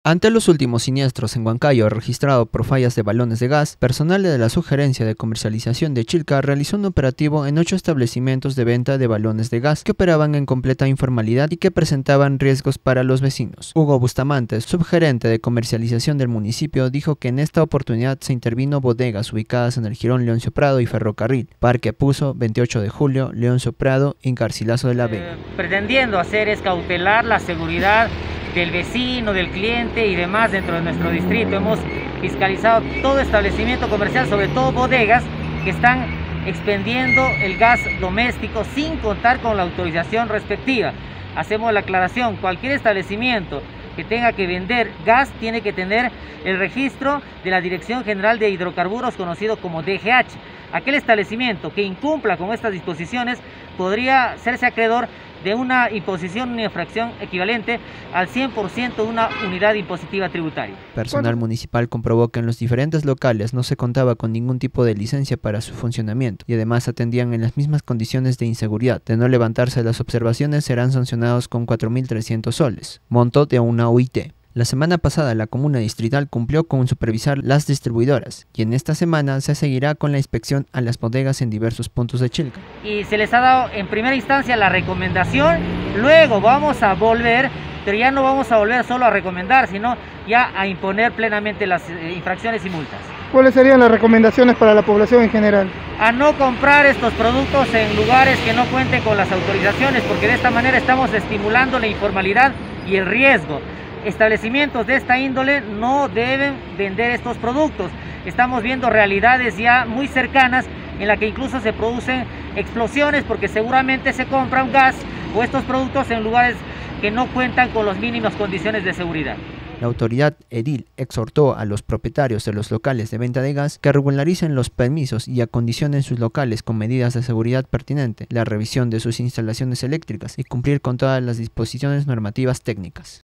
Ante los últimos siniestros en Huancayo registrado por fallas de balones de gas, personal de la Sugerencia de Comercialización de Chilca realizó un operativo en 8 establecimientos de venta de balones de gas que operaban en completa informalidad y que presentaban riesgos para los vecinos. Hugo Bustamante, subgerente de comercialización del municipio, dijo que en esta oportunidad se intervino bodegas ubicadas en el Jirón Leoncio Prado y Ferrocarril, Parque Puzo, 28 de julio, Leoncio Prado y Garcilaso de la Vega. Pretendiendo hacer es cautelar la seguridad del vecino, del cliente y demás dentro de nuestro distrito. Hemos fiscalizado todo establecimiento comercial, sobre todo bodegas que están expendiendo el gas doméstico sin contar con la autorización respectiva. Hacemos la aclaración: cualquier establecimiento que tenga que vender gas tiene que tener el registro de la Dirección General de Hidrocarburos, conocido como DGH. Aquel establecimiento que incumpla con estas disposiciones podría serse acreedor de una imposición, una infracción equivalente al 100% de una unidad impositiva tributaria. Personal municipal comprobó que en los diferentes locales no se contaba con ningún tipo de licencia para su funcionamiento y además atendían en las mismas condiciones de inseguridad. De no levantarse las observaciones serán sancionados con 4.300 soles, monto de una UIT. La semana pasada la comuna distrital cumplió con supervisar las distribuidoras y en esta semana se seguirá con la inspección a las bodegas en diversos puntos de Chilca. Y se les ha dado en primera instancia la recomendación, luego vamos a volver, pero ya no vamos a volver solo a recomendar, sino ya a imponer plenamente las infracciones y multas. ¿Cuáles serían las recomendaciones para la población en general? A no comprar estos productos en lugares que no cuenten con las autorizaciones, porque de esta manera estamos estimulando la informalidad y el riesgo. Establecimientos de esta índole no deben vender estos productos. Estamos viendo realidades ya muy cercanas en las que incluso se producen explosiones porque seguramente se compran gas o estos productos en lugares que no cuentan con las mínimas condiciones de seguridad. La autoridad edil exhortó a los propietarios de los locales de venta de gas que regularicen los permisos y acondicionen sus locales con medidas de seguridad pertinentes, la revisión de sus instalaciones eléctricas y cumplir con todas las disposiciones normativas técnicas.